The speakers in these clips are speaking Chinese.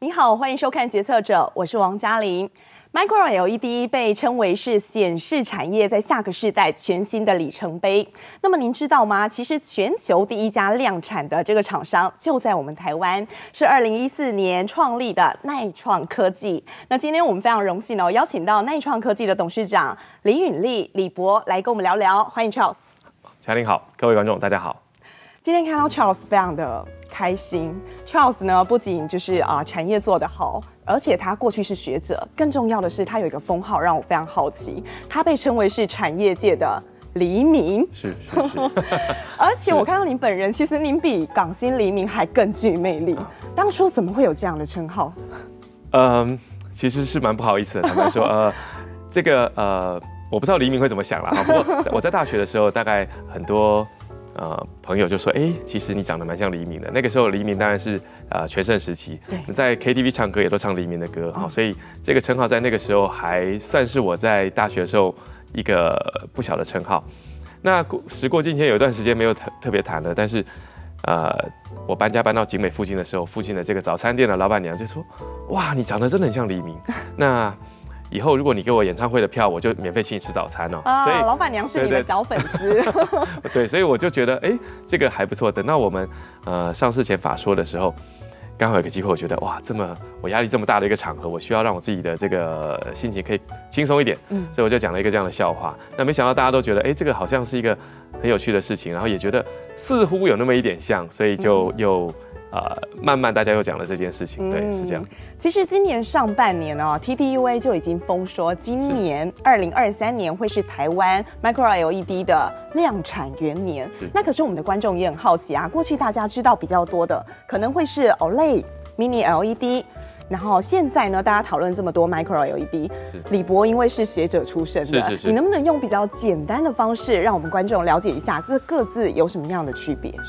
你好，欢迎收看《决策者》，我是王嘉玲。Micro LED 被称为是显示产业在下个世代全新的里程碑。那么您知道吗？其实全球第一家量产的这个厂商就在我们台湾，是2014年创立的耐创科技。那今天我们非常荣幸邀请到耐创科技的董事长李允立李博来跟我们聊聊。欢迎 Charles。 嘉玲好，各位观众大家好。 今天看到 Charles 非常的开心。Charles 呢，不仅就是产业做得好，而且他过去是学者，更重要的是他有一个封号让我非常好奇，他被称为是产业界的黎明。 是。 而且我看到您本人，其实您比港星黎明还更具魅力。当初怎么会有这样的称号？ 其实是蛮不好意思的，坦白说，这个我不知道黎明会怎么想啦。不过我在大学的时候，大概很多朋友就说，其实你长得蛮像黎明的。那个时候黎明当然是全盛时期，在 KTV 唱歌也都唱黎明的歌，所以这个称号在那个时候还算是我在大学的时候一个不小的称号。那时过境迁，有一段时间没有特别谈了，但是我搬家搬到景美附近的时候，附近的这个早餐店的老板娘就说，哇，你长得真的很像黎明。那以后如果你给我演唱会的票，我就免费请你吃早餐哦。所以老板娘是你的小粉丝。 对，所以我就觉得，这个还不错。等到我们上市前法说的时候，刚好有个机会，我觉得哇，我压力这么大的一个场合，我需要让我自己的这个心情可以轻松一点。所以我就讲了一个这样的笑话。那没想到大家都觉得，这个好像是一个很有趣的事情，然后也觉得似乎有那么一点像，所以就又慢慢大家又讲了这件事情。对，是这样。 其实今年上半年TDUA 就已经封说，今年2023年会是台湾 Micro LED 的量产元年。那可是我们的观众也很好奇啊，过去大家知道比较多的可能会是 OLED、Mini LED， 然后现在呢，大家讨论这么多 Micro LED， 李博因为是学者出身的，你能不能用比较简单的方式，让我们观众了解一下这各自有什么样的区别？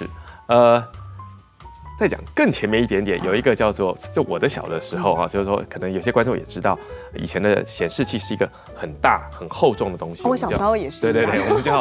再讲更前面一点点，有一个叫做，就我的小的时候就是说，可能有些观众也知道，以前的显示器是一个很大、很厚重的东西。 我小时候也是。 对，我们叫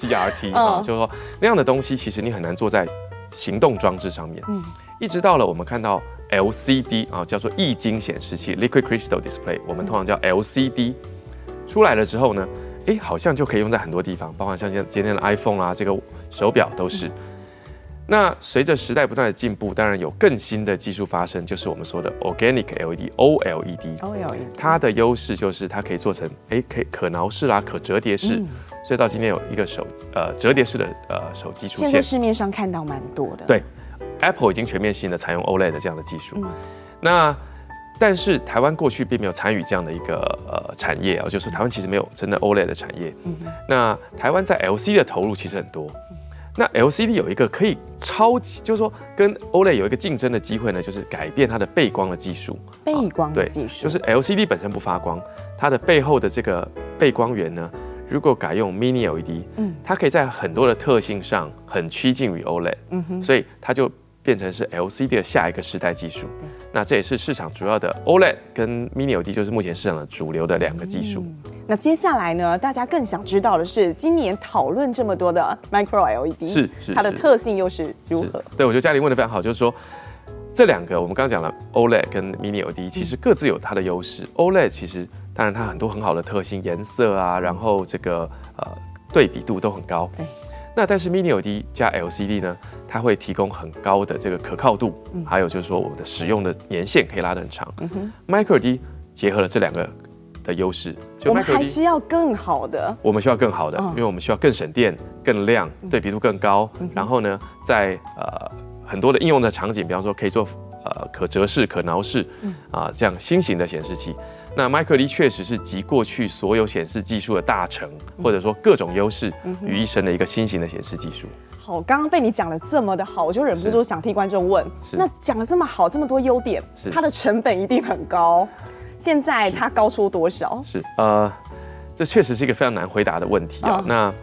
CRT 就是说那样的东西，其实你很难做在行动装置上面。一直到了我们看到 LCD 叫做液晶显示器 （Liquid Crystal Display），我们通常叫 LCD 出来了之后呢，好像就可以用在很多地方，包括像今天的 iPhone 啊，这个手表都是。那随着时代不断的进步，当然有更新的技术发生，就是我们说的 Organic LED（OLED）。它的优势就是它可以做成可挠式啦、可折叠式，所以到今天有一个折叠式的手机出现。 现在市面上看到蛮多的。 对 ，Apple 已经全面性的采用 OLED 的这样的技术。但是台湾过去并没有参与这样的一个产业就是台湾其实没有真的 OLED 的产业。那台湾在 LCD 的投入其实很多。那 LCD 有一个可以就是说跟 OLED 有一个竞争的机会呢，就是改变它的背光的技术。 背光的技术， 就是 LCD 本身不发光，它的背后的这个背光源呢，如果改用 Mini LED，它可以在很多的特性上很趋近于 OLED，所以它就变成是 LCD 的下一个世代技术。那这也是市场主要的 OLED 跟 Mini LED 就是目前市场的主流的两个技术。 那接下来呢，大家更想知道的是，今年讨论这么多的 Micro LED， 是它的特性又是如何？ 对，我觉得嘉玲问得非常好，就是说这两个我们刚刚讲了 OLED 跟 Mini LED， 其实各自有它的优势。OLED 其实当然它很多很好的特性，颜色啊，然后这个对比度都很高。那但是 Mini LED 加 LCD 呢，它会提供很高的这个可靠度，还有就是说我们的使用的年限可以拉得很长。Micro LED 结合了这两个的优势， 我们还需要更好的。 我们需要更好的，因为我们需要更省电、更亮、对比度更高。然后呢，在很多的应用的场景，比方说可以做可折式、可挠式这样新型的显示器。那 Micro LED 确实是集过去所有显示技术的大成，或者说各种优势于一身的一个新型的显示技术。 好，刚刚被你讲了这么的好，我就忍不住想替观众问：那讲了这么好，这么多优点，它的成本一定很高。现在它高出多少？ 这确实是一个非常难回答的问题那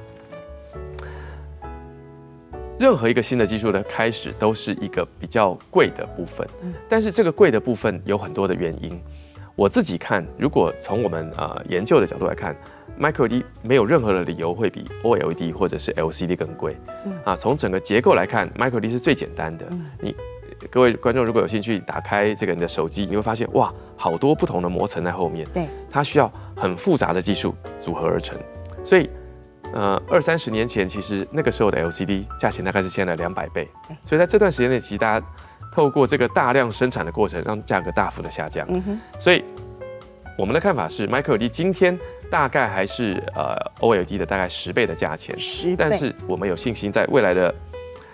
任何一个新的技术的开始都是一个比较贵的部分，但是这个贵的部分有很多的原因。我自己看，如果从我们研究的角度来看， Micro LED 没有任何的理由会比 OLED 或者是 LCD 更贵。从整个结构来看 ，Micro LED 是最简单的。你各位观众如果有兴趣，打开这个你的手机，你会发现哇，好多不同的膜层在后面。 对， 它需要很复杂的技术组合而成。所以，20-30年前，其实那个时候的 LCD 价钱大概是现在的200倍。所以在这段时间内，其实大家透过这个大量生产的过程，让价格大幅的下降。所以我们的看法是 ，Micro LED 今天大概还是OLED 的大概10倍的价钱。 10倍。 但是我们有信心在未来的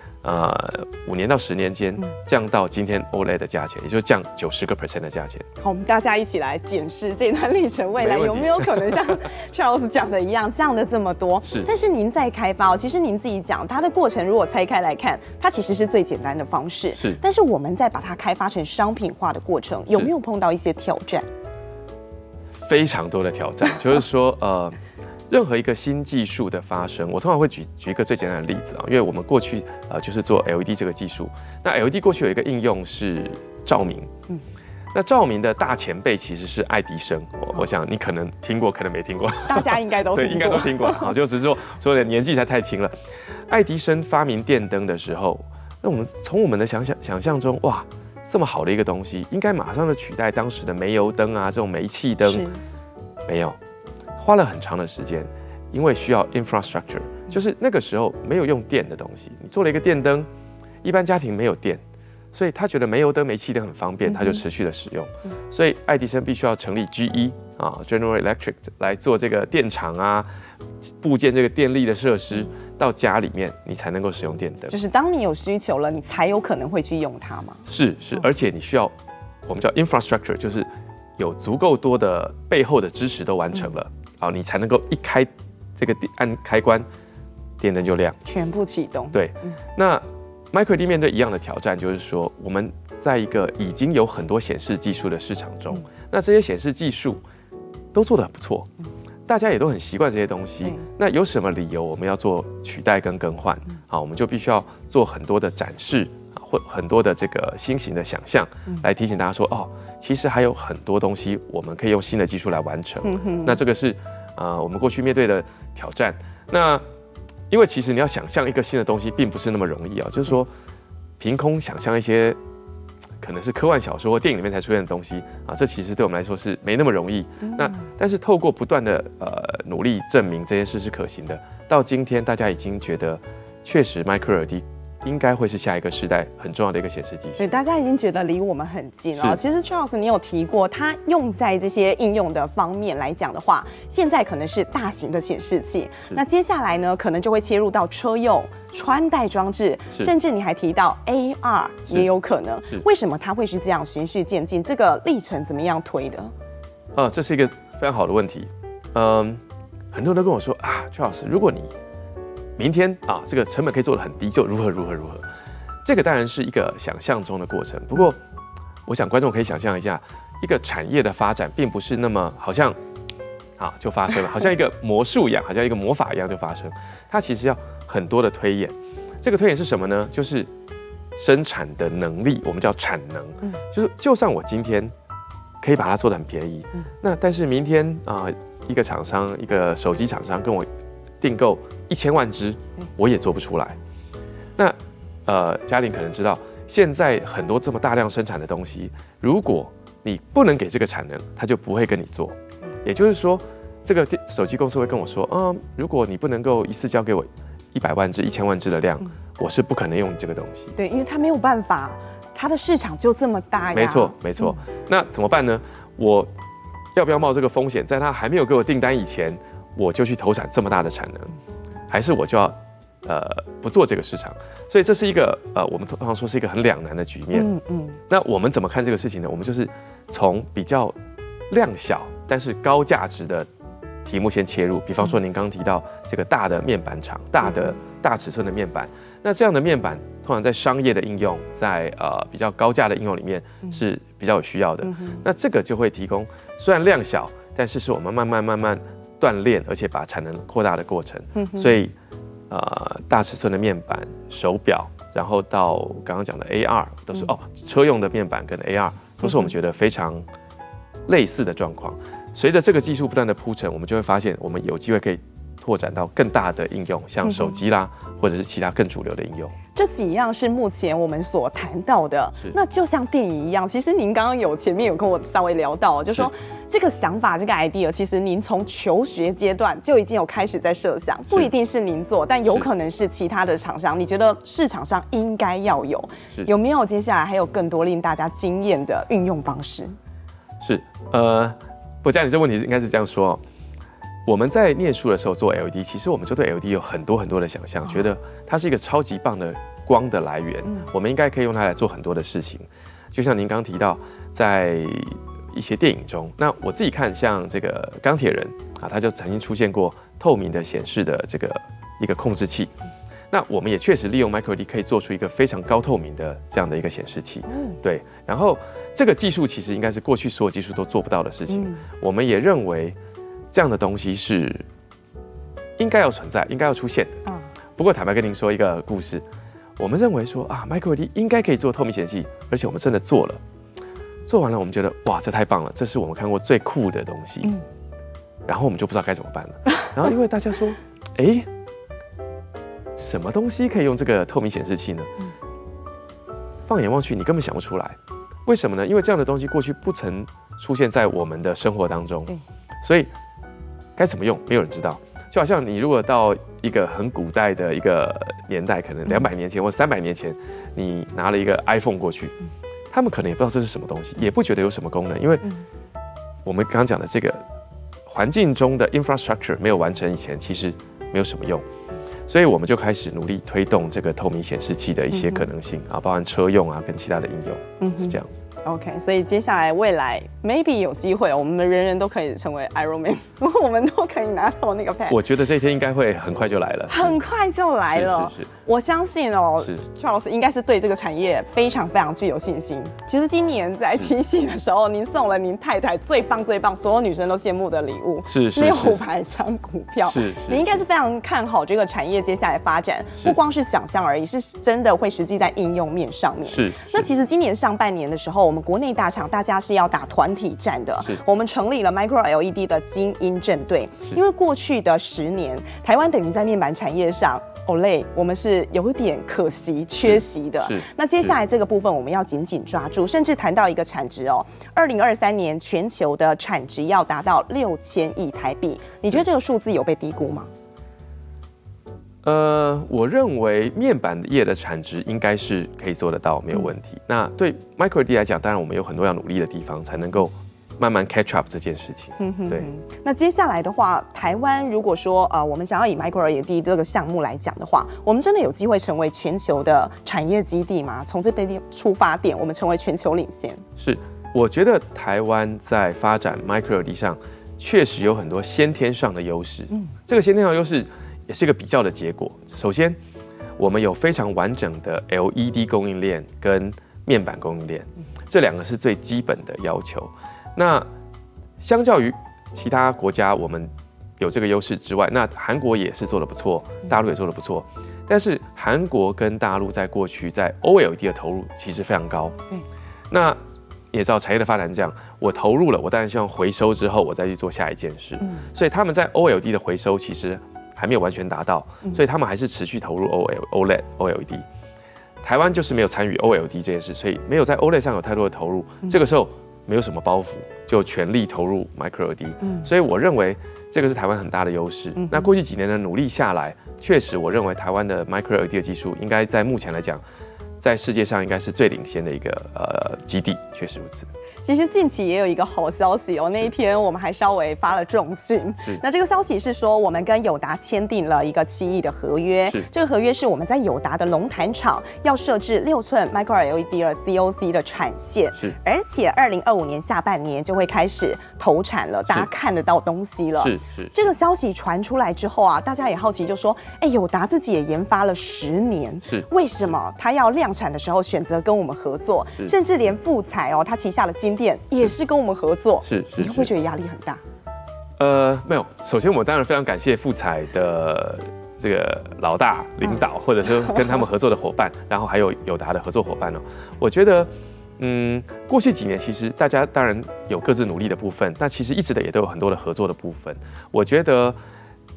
5年到10年间降到今天 OLED 的价钱，也就是降90% 的价钱。 好，我们大家一起来检视这段历程，未来有没有可能像 Charles 讲的一样，降的这么多？ 是。 但是您在开发，其实您自己讲，它的过程如果拆开来看，它其实是最简单的方式。 是。 但是我们在把它开发成商品化的过程，有没有碰到一些挑战？ 非常多的挑战，就是说任何一个新技术的发生，我通常会举一个最简单的例子啊，因为我们过去就是做 LED 这个技术，那 LED 过去有一个应用是照明，那照明的大前辈其实是爱迪生，我想你可能听过，可能没听过， 大家应该都听过对，应该都听过啊，就只是说的年纪才太轻了。爱迪生发明电灯的时候，那我们从我们的想象中，哇，这么好的一个东西，应该马上就取代当时的煤油灯啊，这种煤气灯，没有。花了很长的时间，因为需要 infrastructure， 就是那个时候没有用电的东西。你做了一个电灯，一般家庭没有电，所以他觉得煤油灯、煤气灯很方便，他就持续的使用。所以爱迪生必须要成立 GE 啊 ，General Electric 来做这个电厂啊，部件这个电力的设施到家里面，你才能够使用电灯。 就是当你有需求了，你才有可能会去用它嘛。是， 而且你需要我们叫 infrastructure， 就是有足够多的背后的支持都完成了。好，你才能够一开这个按开关，电灯就亮， 全部启动。 对，那 Micro LED 面对一样的挑战，就是说我们在一个已经有很多显示技术的市场中，那这些显示技术都做得很不错，大家也都很习惯这些东西。那有什么理由我们要做取代跟更换？好，我们就必须要做很多的展示，或很多的这个新型的想象，来提醒大家说，哦，其实还有很多东西我们可以用新的技术来完成。那这个是我们过去面对的挑战。那因为其实你要想象一个新的东西，并不是那么容易啊，就是说凭空想象一些可能是科幻小说或电影里面才出现的东西啊，这其实对我们来说是没那么容易。那但是透过不断的努力证明这件事是可行的，到今天大家已经觉得确实 Micro LED应该会是下一个时代很重要的一个显示技术。 对，大家已经觉得离我们很近了。其实 Charles 你有提过，它用在这些应用的方面来讲的话，现在可能是大型的显示器，那接下来呢，可能就会切入到车用、穿戴装置，甚至你还提到 AR 也有可能。为什么它会是这样循序渐进？这个历程怎么样推的？ 这是一个非常好的问题。很多人都跟我说啊 ，Charles， 如果你明天啊，这个成本可以做得很低，就如何。这个当然是一个想象中的过程。不过，我想观众可以想象一下，一个产业的发展并不是那么好像就发生了，好像一个魔术一样，好像一个魔法一样就发生。它其实要很多的推演。这个推演是什么呢？就是生产的能力，我们叫产能。就算我今天可以把它做得很便宜，那但是明天一个厂商，一个手机厂商跟我订购1000万只，我也做不出来。那嘉玲可能知道，现在很多这么大量生产的东西，如果你不能给这个产能，他就不会跟你做。也就是说，这个手机公司会跟我说，如果你不能够一次交给我100万只、1000万只的量，我是不可能用你这个东西。 对，因为他没有办法，他的市场就这么大呀。 没错。那怎么办呢？我要不要冒这个风险，在他还没有给我订单以前，我就去投产这么大的产能，还是我就要不做这个市场？所以这是一个我们通常说是一个很两难的局面。那我们怎么看这个事情呢？我们就是从比较量小但是高价值的题目先切入。比方说您刚刚提到这个大的面板厂，大尺寸的面板，那这样的面板通常在商业的应用，在比较高价的应用里面是比较有需要的。那这个就会提供虽然量小，但是我们慢慢锻炼，而且把产能扩大的过程。所以大尺寸的面板、手表，然后到刚刚讲的 AR 都是车用的面板跟 AR 都是我们觉得非常类似的状况。随着这个技术不断的铺陈，我们就会发现我们有机会可以拓展到更大的应用，像手机啦，或者是其他更主流的应用。 这几样是目前我们所谈到的。那就像电影一样，其实您刚刚前面有跟我稍微聊到，就说这个想法、这个 idea， 其实您从求学阶段就已经有开始在设想，不一定是您做，但有可能是其他的厂商。你觉得市场上应该要有没有接下来还有更多令大家惊艳的运用方式？ 是，不过你这问题应该是这样说哦。我们在念书的时候做 LED， 其实我们就对 LED 有很多的想象，觉得它是一个超级棒的光的来源，我们应该可以用它来做很多的事情。就像您刚提到，在一些电影中，那我自己看像这个钢铁人啊，他就曾经出现过透明的显示的这个一个控制器。那我们也确实利用 Micro LED 可以做出一个非常高透明的这样的一个显示器，对。然后这个技术其实应该是过去所有技术都做不到的事情，我们也认为这样的东西是应该要存在、应该要出现的。不过坦白跟您说一个故事，我们认为说啊 ，Micro LED 应该可以做透明显示器，而且我们真的做了，做完了我们觉得哇，这太棒了，这是我们看过最酷的东西。然后我们就不知道该怎么办了。然后因为大家说，哎。什么东西可以用这个透明显示器呢？放眼望去，你根本想不出来。为什么呢？因为这样的东西过去不曾出现在我们的生活当中，所以该怎么用，没有人知道。就好像你如果到一个很古代的一个年代，可能200年前或300年前，你拿了一个 iPhone 过去，他们可能也不知道这是什么东西，也不觉得有什么功能，因为我们刚刚讲的这个环境中的 infrastructure 没有完成以前，其实没有什么用。所以我们就开始努力推动这个透明显示器的一些可能性啊，包含车用啊跟其他的应用，是这样子。 OK， 所以接下来未来 maybe 有机会，我们人人都可以成为 Iron Man， 我们都可以拿到那个 pad。我觉得这一天应该会很快就来了， 很快就来了。是，我相信哦，Charles 应该是对这个产业非常具有信心。其实今年在七夕的时候，您送了您太太最棒、所有女生都羡慕的礼物，是600张股票。你应该是非常看好这个产业接下来发展，不光是想象而已，是真的会实际在应用面上面。那其实今年上半年的时候，我们国内大厂大家是要打团体战的，我们成立了 Micro LED 的精英阵队，因为过去的10年，台湾等于在面板产业上，OLED 我们是有点可惜、缺席的。那接下来这个部分我们要紧紧抓住，甚至谈到一个产值哦，2023年全球的产值要达到6000亿台币，你觉得这个数字有被低估吗？ 我认为面板业的产值应该是可以做得到，没有问题。那对 Micro LED 来讲，当然我们有很多要努力的地方，才能够慢慢 catch up 这件事情。对。 那接下来的话，台湾如果说我们想要以 Micro LED 这个项目来讲的话，我们真的有机会成为全球的产业基地吗？从这边出发点，我们成为全球领先。 是，我觉得台湾在发展 Micro LED 上确实有很多先天上的优势。这个先天上的优势也是一个比较的结果。首先，我们有非常完整的 LED 供应链跟面板供应链，这2个是最基本的要求。那相较于其他国家，我们有这个优势之外，那韩国也是做得不错，大陆也做得不错。但是韩国跟大陆在过去在 OLED 的投入其实非常高。那你也知道产业的发展这样，我投入了，我当然希望回收之后，我再去做下一件事。所以他们在 OLED 的回收其实还没有完全达到，所以他们还是持续投入 OLED。台湾就是没有参与 OLED 这件事，所以没有在 OLED 上有太多的投入。这个时候没有什么包袱，就全力投入 Micro LED。所以我认为这个是台湾很大的优势。那过去几年的努力下来，确实我认为台湾的 Micro LED 的技术应该在目前来讲，在世界上应该是最领先的一个基地，确实如此。 其实近期也有一个好消息哦，那一天我们还稍微发了重讯。那这个消息是说，我们跟友达签订了一个7亿的合约。这个合约是我们在友达的龙潭厂要设置6寸 Micro LED 的 COC 的产线，而且2025年下半年就会开始投产了，大家看得到东西了。这个消息传出来之后啊，大家也好奇，就说，友达自己也研发了10年，为什么他要量产的时候选择跟我们合作？甚至连富采哦，他旗下的金店也是跟我们合作，你会不会觉得压力很大？ 没有。首先，我当然非常感谢富采的这个老大领导，或者说跟他们合作的伙伴，然后还有友达的合作伙伴哦。我觉得，过去几年其实大家当然有各自努力的部分，但其实一直的也都有很多的合作的部分。我觉得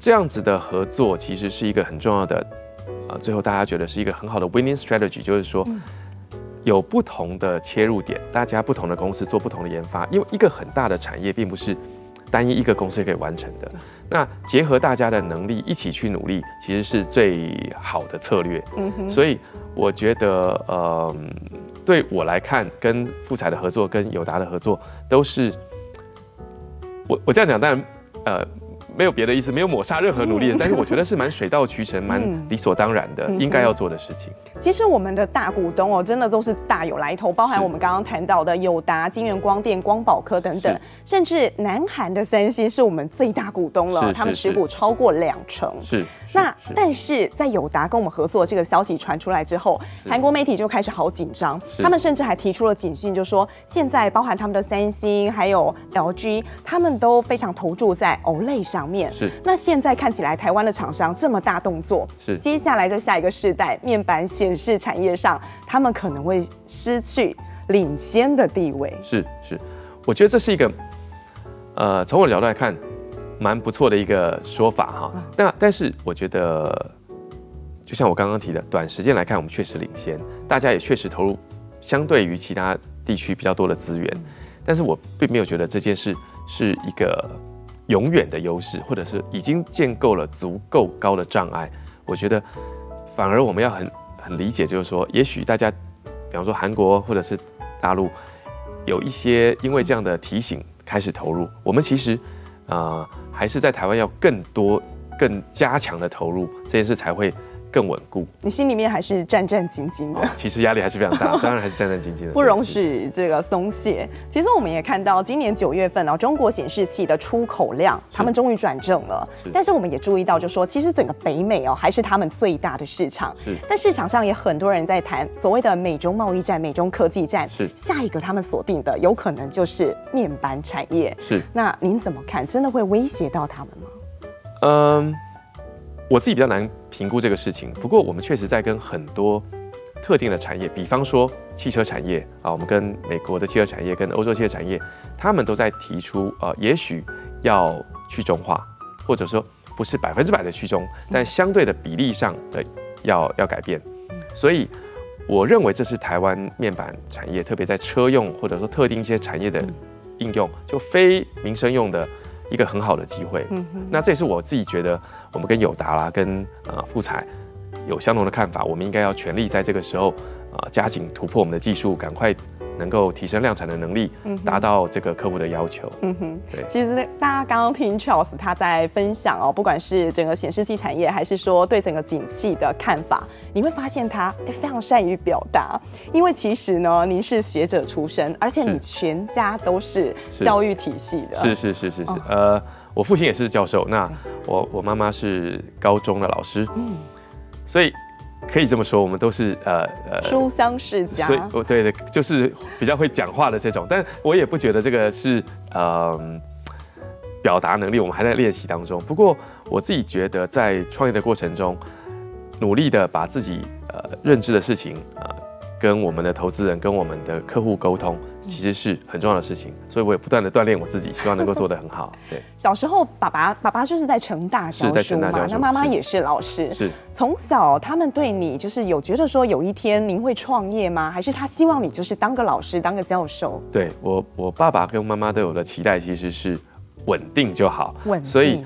这样子的合作其实是一个很重要的，最后大家觉得是一个很好的 winning strategy， 就是说有不同的切入点，大家不同的公司做不同的研发，因为一个很大的产业并不是单一一个公司可以完成的。那结合大家的能力一起去努力，其实是最好的策略。所以我觉得，对我来看，跟富采的合作，跟友达的合作，都是我这样讲，当然，没有别的意思，没有抹杀任何努力的，但是我觉得是蛮水到渠成、蛮理所当然的，应该要做的事情。 其实我们的大股东哦，真的都是大有来头，包含我们刚刚谈到的友达、金源光电、光宝科等等，甚至南韩的三星是我们最大股东了，他们持股超过20%。 是。 那但是在友达跟我们合作这个消息传出来之后，韩国媒体就开始好紧张，他们甚至还提出了警讯，就说现在包含他们的三星还有 LG， 他们都非常投注在 OLED 上面。 是。 那现在看起来台湾的厂商这么大动作，是接下来在下一个世代面板显示产业上，他们可能会失去领先的地位。 是，我觉得这是一个从我的角度来看，蛮不错的一个说法哈。但是我觉得，就像我刚刚提的，短时间来看，我们确实领先，大家也确实投入相对于其他地区比较多的资源。但是我并没有觉得这件事是一个永远的优势，或者是已经建构了足够高的障碍。我觉得反而我们要很理解，就是说，也许大家，比方说韩国或者是大陆，有一些因为这样的提醒开始投入，我们其实还是在台湾要更多、更加强的投入，这件事才会更稳固。 你心里面还是战战兢兢的， 其实压力还是非常大，当然还是战战兢兢的， 不容许这个松懈。其实我们也看到，今年9月份哦，中国显示器的出口量，他们终于转正了。但是我们也注意到，就说其实整个北美哦，还是他们最大的市场。但市场上也很多人在谈所谓的美中贸易战、美中科技战。下一个他们锁定的有可能就是面板产业。那您怎么看？真的会威胁到他们吗？ 我自己比较难评估这个事情，不过我们确实在跟很多特定的产业，比方说汽车产业啊，我们跟美国的汽车产业、跟欧洲汽车产业，他们都在提出也许要去中化，或者说不是100%的去中，但相对的比例上的要改变。所以我认为这是台湾面板产业，特别在车用或者说特定一些产业的应用，就非民生用的一个很好的机会。那这也是我自己觉得，我们跟友达啦、跟富采有相同的看法。我们应该要全力在这个时候加紧突破我们的技术，赶快能够提升量产的能力，达到这个客户的要求。 对。其实大家刚刚听 Charles 他在分享哦，不管是整个显示器产业，还是说对整个景气的看法，你会发现他非常善于表达。因为其实呢，您是学者出身，而且你全家都是教育体系的。 是。我父亲也是教授，那我妈妈是高中的老师，所以可以这么说，我们都是书香世家。 所以对，就是比较会讲话的这种，但我也不觉得这个是表达能力，我们还在练习当中。不过我自己觉得，在创业的过程中，努力的把自己认知的事情跟我们的投资人、跟我们的客户沟通，其实是很重要的事情。所以我也不断的锻炼我自己，希望能够做得很好。对， 小时候爸爸就是在成大教书嘛，那妈妈也是老师。从小他们对你就是有觉得说有一天您会创业吗？还是他希望你就是当个老师、当个教授？对， 我爸爸跟妈妈对我的期待其实是稳定就好。所以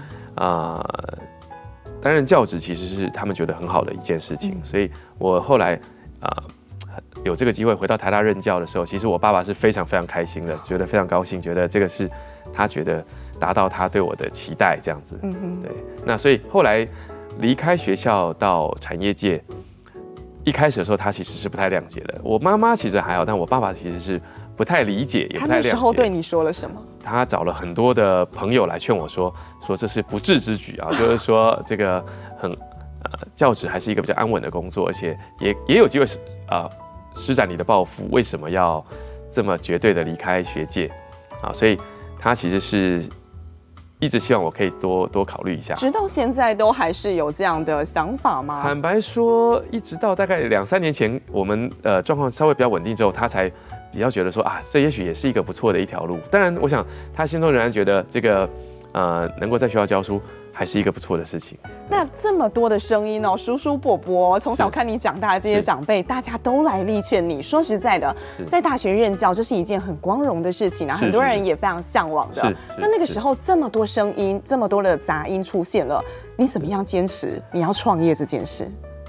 担任教职其实是他们觉得很好的一件事情。所以我后来有这个机会回到台大任教的时候，其实我爸爸是非常非常开心的，觉得非常高兴，觉得这个是他觉得达到他对我的期待这样子。对。那所以后来离开学校到产业界，一开始的时候他其实是不太谅解的。我妈妈其实还好，但我爸爸其实是不太理解，也不太谅解。他那时候对你说了什么？ 他找了很多的朋友来劝我说这是不智之举啊，就是说这个教职还是一个比较安稳的工作，而且也有机会施展你的抱负，为什么要这么绝对的离开学界啊？所以他其实是一直希望我可以多考虑一下。 直到现在都还是有这样的想法吗？ 坦白说，一直到大概2-3年前，我们状况稍微比较稳定之后，他才比较觉得说这也许也是一个不错的一条路。当然，我想他心中仍然觉得这个能够在学校教书还是一个不错的事情。 那这么多的声音哦，叔叔伯伯从小看你长大的这些长辈，大家都来力劝你。说实在的，在大学任教，这是一件很光荣的事情啊，很多人也非常向往的。那个时候这么多声音，这么多的杂音出现了，你怎么样坚持你要创业这件事？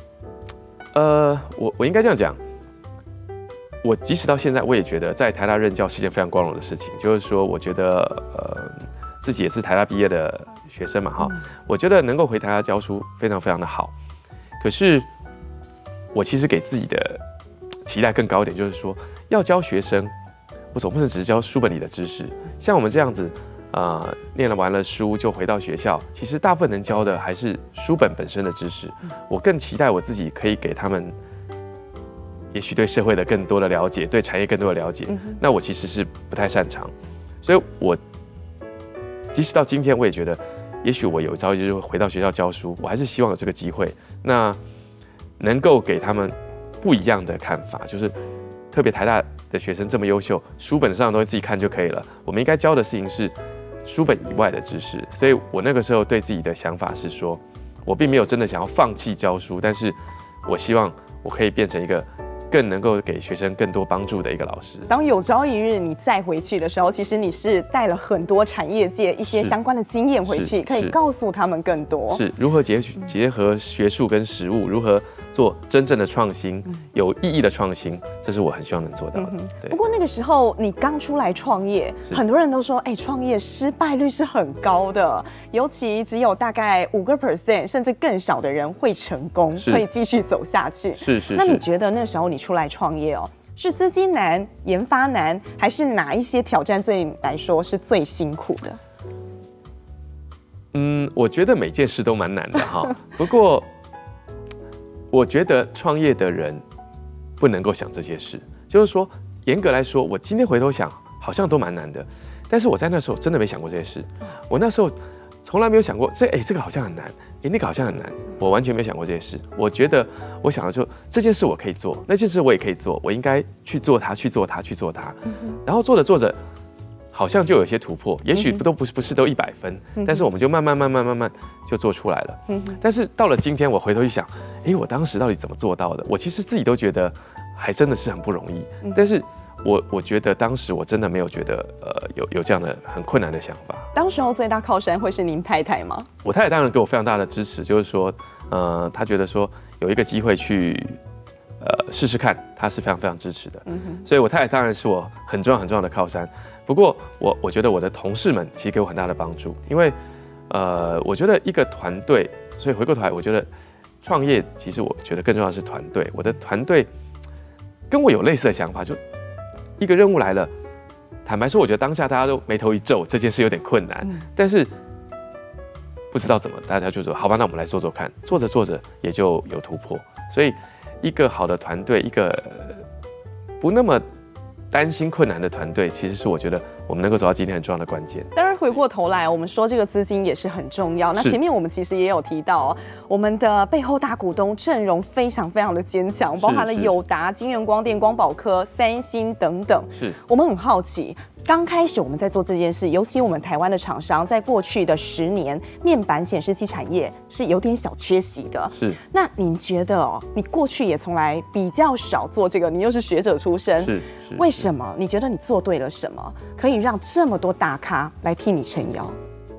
我应该这样讲。我即使到现在，我也觉得在台大任教是一件非常光荣的事情。就是说，我觉得自己也是台大毕业的学生嘛，哈，我觉得能够回台大教书非常非常的好。可是我其实给自己的期待更高一点，就是说要教学生，我总不能只是教书本里的知识。像我们这样子，念了完了书就回到学校，其实大部分能教的还是书本本身的知识。我更期待我自己可以给他们。也许对社会的更多的了解，对产业更多的了解，那我其实是不太擅长，所以我即使到今天，我也觉得，也许我有朝一日会回到学校教书，我还是希望有这个机会，那能够给他们不一样的看法，就是特别台大的学生这么优秀，书本上的东西自己看就可以了，我们应该教的事情是书本以外的知识，所以我那个时候对自己的想法是说，我并没有真的想要放弃教书，但是我希望我可以变成一个。更能够给学生更多帮助的一个老师。 当有朝一日你再回去的时候，其实你是带了很多产业界一些相关的经验回去，可以告诉他们更多。 是如何结合学术跟实务，如何做真正的创新，有意义的创新，这是我很希望能做到的。 不过那个时候你刚出来创业，很多人都说，创业失败率是很高的，尤其只有大概5%甚至更少的人会成功，会继续走下去。 是。 那你觉得那时候你出来创业是资金难、研发难，还是哪一些挑战对你来说是最辛苦的？ 我觉得每件事都蛮难的哈。不过，我觉得创业的人不能够想这些事。就是说，严格来说，我今天回头想，好像都蛮难的。但是我在那时候真的没想过这些事。我那时候从来没有想过，这个好像很难，那个好像很难。我完全没有想过这些事。我觉得，我想的说，这件事我可以做，那件事我也可以做，我应该去做它，去做它，去做它。然后做着做着，好像就有一些突破，也许不是都100分，但是我们就慢慢就做出来了。但是到了今天，我回头一想，我当时到底怎么做到的？我其实自己都觉得还真的是很不容易。但是我觉得当时我真的没有觉得有这样的很困难的想法。 当时候最大靠山会是您太太吗？ 我太太当然给我非常大的支持，就是说，她觉得说有一个机会去试试看，她是非常非常支持的。所以我太太当然是我很重要的靠山。不过我觉得我的同事们其实给我很大的帮助，因为我觉得一个团队，所以回过头来，我觉得创业其实我觉得更重要的是团队。我的团队跟我有类似的想法，就一个任务来了，坦白说，我觉得当下大家都眉头一皱，这件事有点困难，但是不知道怎么，大家就说好吧，那我们来做做看，做着做着也就有突破。所以一个好的团队，一个不那么担心困难的团队，其实是我觉得我们能够走到今天很重要的关键。 当然，回过头来，我们说这个资金也是很重要。那前面我们其实也有提到我们的背后大股东阵容非常非常的坚强，包含了友达、金源光电、光宝科、三星等等。我们很好奇。刚开始我们在做这件事，尤其我们台湾的厂商，在过去的10年，面板显示器产业是有点小缺席的。那您觉得你过去也从来比较少做这个，你又是学者出身，为什么？你觉得你做对了什么，可以让这么多大咖来替你撑腰？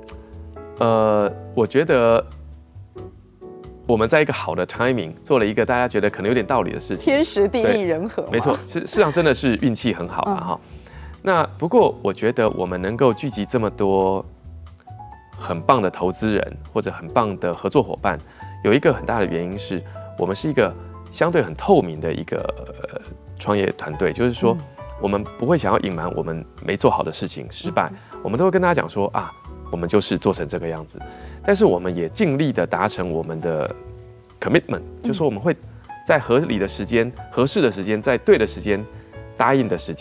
我觉得我们在一个好的 timing 做了一个大家觉得可能有点道理的事情， 天时地利人和。 没错，事实上真的是运气很好嘛哈。那不过，我觉得我们能够聚集这么多很棒的投资人或者很棒的合作伙伴，有一个很大的原因是我们是一个相对很透明的一个创业团队，就是说我们不会想要隐瞒我们没做好的事情失败，我们都会跟大家讲说啊，我们就是做成这个样子，但是我们也尽力的达成我们的 commitment， 就是说我们会在合理的时间、合适的时间、在对的时间、答应的时间。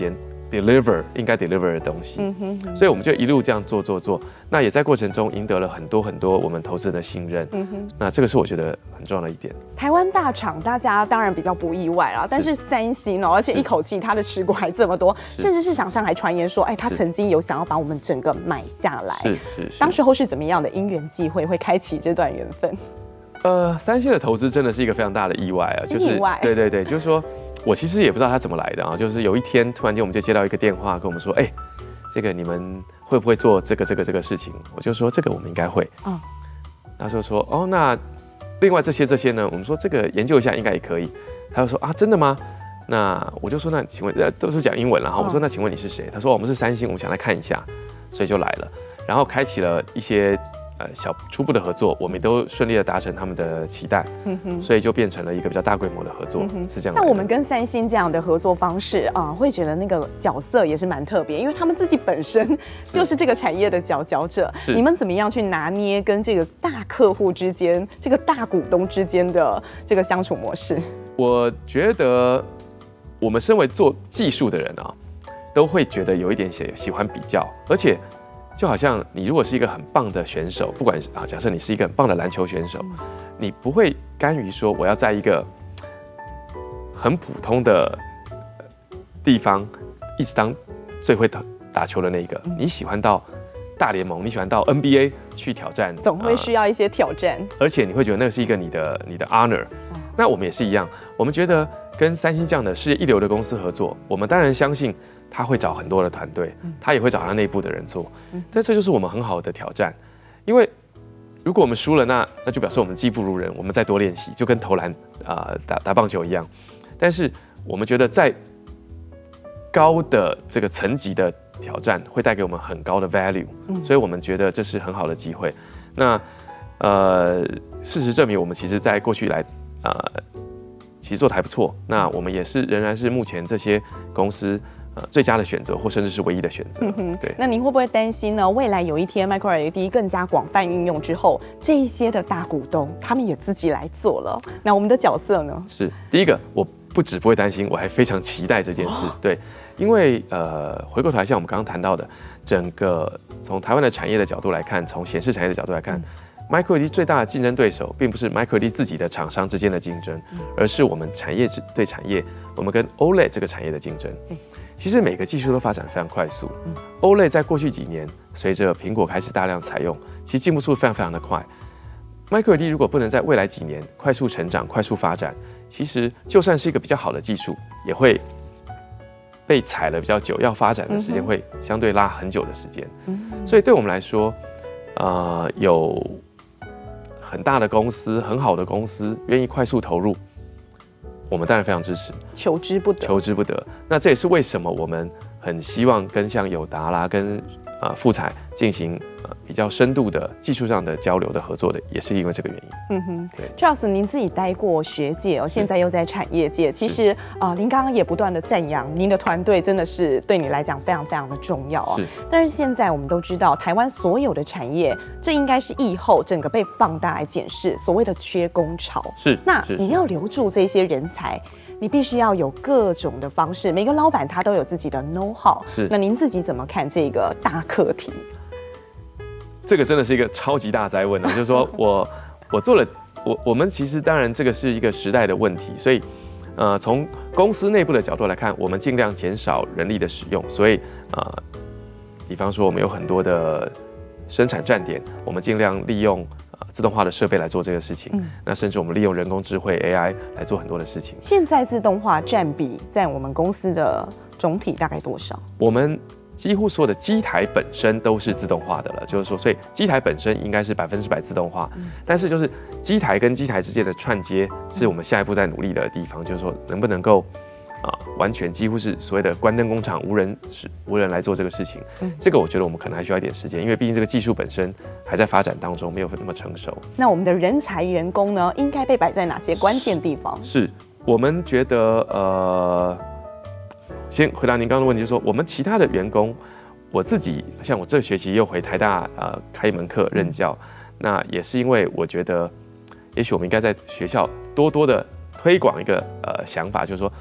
deliver 应该 deliver 的东西，所以我们就一路这样做，那也在过程中赢得了很多我们投资人的信任，那这个是我觉得很重要的一点。 台湾大厂大家当然比较不意外啦，但是三星而且一口气它的持股还这么多，甚至市场上还传言说，他曾经有想要把我们整个买下来，是，当时候是怎么样的因缘际会会开启这段缘分？ 三星的投资真的是一个非常大的意外啊，就是对，就是说。我其实也不知道他怎么来的啊，就是有一天突然间我们就接到一个电话，跟我们说，这个你们会不会做这个事情？我就说这个我们应该会。他就说哦，那另外这些呢？我们说这个研究一下应该也可以。他就说啊，真的吗？那我就说那请问都是讲英文了哈。我说那请问你是谁？他说我们是三星，我们想来看一下，所以就来了，然后开启了一些。小初步的合作，我们都顺利的达成他们的期待，所以就变成了一个比较大规模的合作，是这样。 像我们跟三星这样的合作方式会觉得那个角色也是蛮特别，因为他们自己本身就是这个产业的佼佼者。你们怎么样去拿捏跟这个大客户之间、这个大股东之间的这个相处模式？我觉得我们身为做技术的人都会觉得有一点喜欢比较，而且。就好像你如果是一个很棒的选手，不管假设你是一个很棒的篮球选手，你不会甘于说我要在一个很普通的地方一直当最会打球的那一个。你喜欢到大联盟，你喜欢到 NBA 去挑战， 总会需要一些挑战， 而且你会觉得那是一个你的 honor。那我们也是一样，我们觉得跟三星这样的世界一流的公司合作，我们当然相信。他会找很多的团队，他也会找他内部的人做，但这就是我们很好的挑战，因为如果我们输了，那就表示我们技不如人，我们再多练习，就跟投篮打棒球一样。但是我们觉得在高的这个层级的挑战会带给我们很高的 value，所以我们觉得这是很好的机会。那事实证明，我们其实在过去以来其实做得还不错。那我们也是仍然是目前这些公司。最佳的选择，或甚至是唯一的选择。对。那您会不会担心呢？未来有一天 Micro LED 更加广泛运用之后，这一些的大股东他们也自己来做了，那我们的角色呢？ 是第一个，我不只不会担心，我还非常期待这件事。对，因为回过头来，像我们刚刚谈到的，整个从台湾的产业的角度来看，从显示产业的角度来看。Micro LED 最大的竞争对手，并不是 Micro LED 自己的厂商之间的竞争，而是我们产业对产业，我们跟 OLED 这个产业的竞争。其实每个技术都发展得非常快速。OLED 在过去几年，随着苹果开始大量采用，其实进步速度非常的快。Micro LED 如果不能在未来几年快速成长、快速发展，其实就算是一个比较好的技术，也会被踩了比较久，要发展的时间会相对拉很久的时间。所以对我们来说，有很大的公司、很好的公司愿意快速投入，我们当然非常支持， 求之不得。 那这也是为什么我们很希望跟像友达啦、跟富采进行比较深度的技术上的交流的合作的，也是因为这个原因。 对 Charles， 您自己待过学界现在又在产业界，其实您刚刚也不断的赞扬您的团队真的是对你来讲非常的重要但是现在我们都知道，台湾所有的产业，这应该是疫后整个被放大来检视所谓的缺工潮。那你要留住这些人才。你必须要有各种的方式，每个老板他都有自己的 know how。那您自己怎么看这个大课题？ 这个真的是一个超级大哉问就是说我做了，我们其实当然这个是一个时代的问题，所以从公司内部的角度来看，我们尽量减少人力的使用，所以比方说我们有很多的生产站点，我们尽量利用。自动化的设备来做这个事情，那甚至我们利用人工智慧 AI 来做很多的事情。 现在自动化占比在我们公司的总体大概多少？ 我们几乎所有的机台本身都是自动化的了，就是说，所以机台本身应该是100%自动化。但是就是机台跟机台之间的串接，是我们下一步在努力的地方，就是说能不能够。完全几乎是所谓的关灯工厂，无人来做这个事情。这个我觉得我们可能还需要一点时间，因为毕竟这个技术本身还在发展当中，没有那么成熟。 那我们的人才员工呢，应该被摆在哪些关键地方？ 是我们觉得先回答您刚刚的问题，就是说我们其他的员工，我自己像我这个学期又回台大开一门课任教，那也是因为我觉得，也许我们应该在学校多多的推广一个想法，就是说。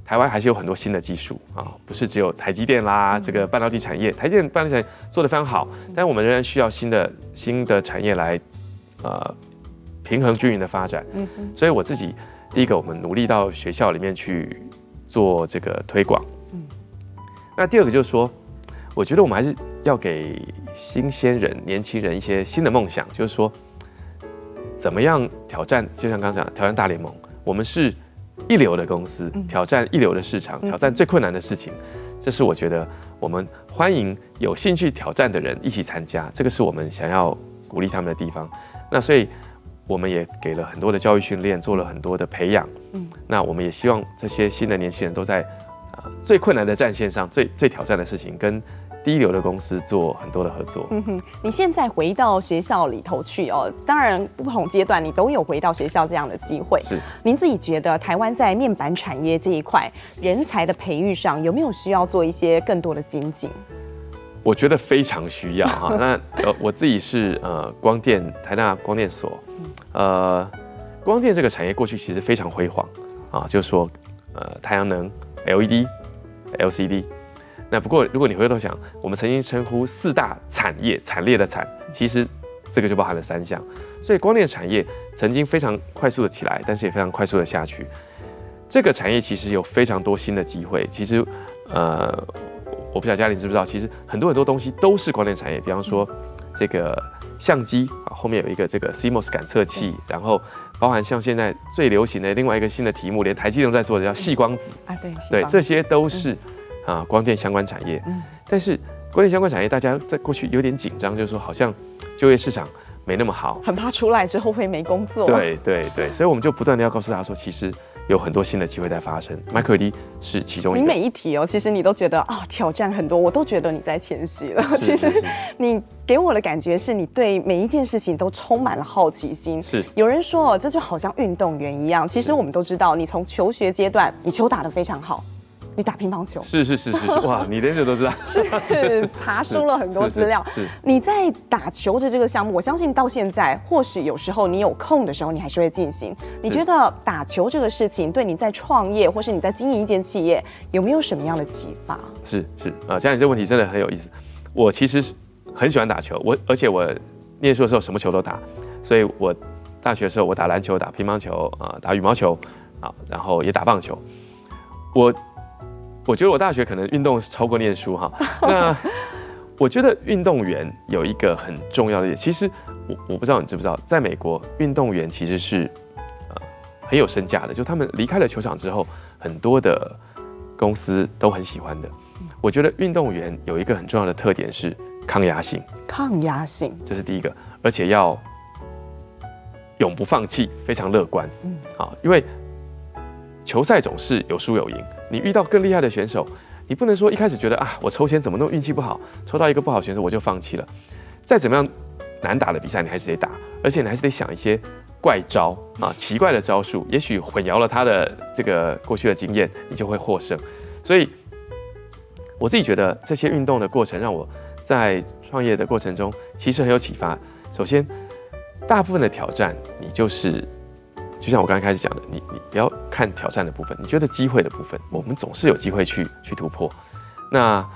台湾还是有很多新的技术啊，不是只有台积电啦，这个半导体产业，台积电半导体产业做得非常好，但我们仍然需要新的产业来平衡均匀的发展。所以我自己第一个，我们努力到学校里面去做这个推广。那第二个就是说，我觉得我们还是要给新鲜人、年轻人一些新的梦想，就是说，怎么样挑战？就像刚才讲，挑战大联盟，我们是一流的公司，挑战一流的市场，挑战最困难的事情，这是我觉得我们欢迎有兴趣挑战的人一起参加，这个是我们想要鼓励他们的地方。那所以我们也给了很多的教育训练，做了很多的培养。那我们也希望这些新的年轻人都在最困难的战线上，最挑战的事情，跟第一流的公司做很多的合作。 你现在回到学校里头去哦，当然不同阶段你都有回到学校这样的机会。 是， 您自己觉得台湾在面板产业这一块人才的培育上，有没有需要做一些更多的精进？ 我觉得非常需要哈。那我自己是台大光电所，光电这个产业过去其实非常辉煌啊，就是说太阳能、LED、LCD。那不过，如果你回头想，我们曾经称呼4大产业，惨烈的惨，其实这个就包含了3项。所以光电产业曾经非常快速的起来，但是也非常快速的下去。这个产业其实有非常多新的机会。其实，我不晓得嘉玲知不知道，其实很多东西都是光电产业。比方说，这个相机啊，后面有一个这个 CMOS 感测器，然后包含像现在最流行的另外一个新的题目，连台积电都在做的叫矽光子啊，对，这些都是。光电相关产业，但是光电相关产业大家在过去有点紧张，就是说好像就业市场没那么好， 很怕出来之后会没工作。 对，所以我们就不断的要告诉大家说，其实有很多新的机会在发生 ，Micro LED 是其中一个。 你每一题哦，其实你都觉得挑战很多，我都觉得你在谦虚了。其实你给我的感觉是你对每一件事情都充满了好奇心。 是有人说这就好像运动员一样，其实我们都知道，你从求学阶段，你球打得非常好。你打乒乓球是，哇，你连这都知道， 是爬梳了很多资料。你在打球的这个项目，我相信到现在，或许有时候你有空的时候，你还是会进行。你觉得打球这个事情对你在创业，或是你在经营一间企业，有没有什么样的启发？ 是嘉玲这个问题真的很有意思。我其实很喜欢打球，而且我念书的时候什么球都打，所以我大学的时候我打篮球、打乒乓球打羽毛球然后也打棒球。我觉得我大学可能运动超过念书哈。那我觉得运动员有一个很重要的，其实我不知道你知不知道，在美国运动员其实是很有身价的，就他们离开了球场之后，很多的公司都很喜欢的。我觉得运动员有一个很重要的特点是抗压性，这是第一个，而且要永不放弃，非常乐观。因为球赛总是有输有赢，你遇到更厉害的选手，你不能说一开始觉得我抽签怎么弄运气不好，抽到一个不好选手我就放弃了。再怎么样难打的比赛，你还是得打，而且你还是得想一些怪招奇怪的招数，也许混淆了他的这个过去的经验，你就会获胜。所以我自己觉得这些运动的过程让我在创业的过程中其实很有启发。首先，大部分的挑战你就像我刚才开始讲的，你不要看挑战的部分，你觉得机会的部分，我们总是有机会去突破。那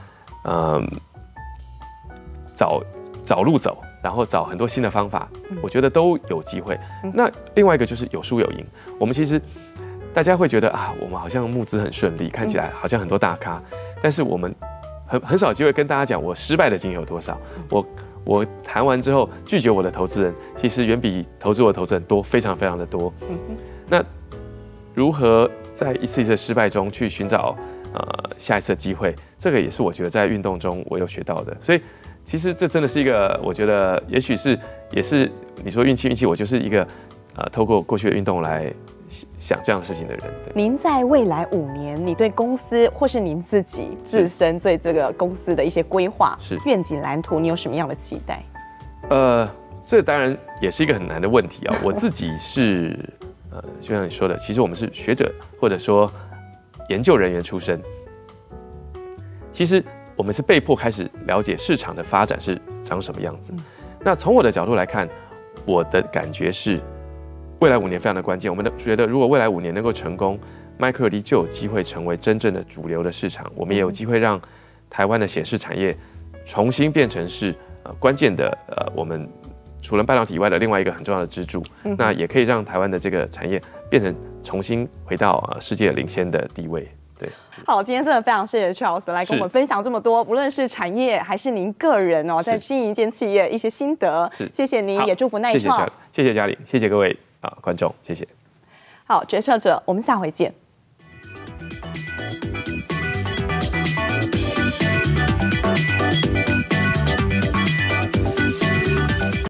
找路走，然后找很多新的方法，我觉得都有机会。那另外一个就是有输有赢。我们其实大家会觉得我们好像募资很顺利，看起来好像很多大咖，但是我们很少机会跟大家讲我失败的经验有多少。我谈完之后拒绝我的投资人，其实远比投资我的投资人多，非常非常的多。那如何在一次一次的失败中去寻找下一次的机会，这个也是我觉得在运动中我有学到的。所以其实这真的是一个，我觉得也是你说运气，我就是一个透过过去的运动来想这样的事情的人。对， 您在未来5年，你对公司或是您自己自身对这个公司的一些规划、愿景、蓝图，你有什么样的期待？ 这当然也是一个很难的问题我自己是就像你说的，其实我们是学者或者说研究人员出身，其实我们是被迫开始了解市场的发展是长什么样子。那从我的角度来看，我的感觉是未来5年非常的关键。我们觉得如果未来5年能够成功， Micro LED 就有机会成为真正的主流的市场，我们也有机会让台湾的显示产业重新变成是关键的我们除了半导体以外的另外一个很重要的支柱。那也可以让台湾的这个产业变成重新回到世界领先的地位。对， 好，今天真的非常谢谢 Charles 来跟我们分享这么多，无论是产业还是您个人哦，在经营一间企业一些心得。谢谢您，也祝福耐创。 谢谢嘉玲，谢谢各位观众，谢谢。 好，决策者，我们下回见。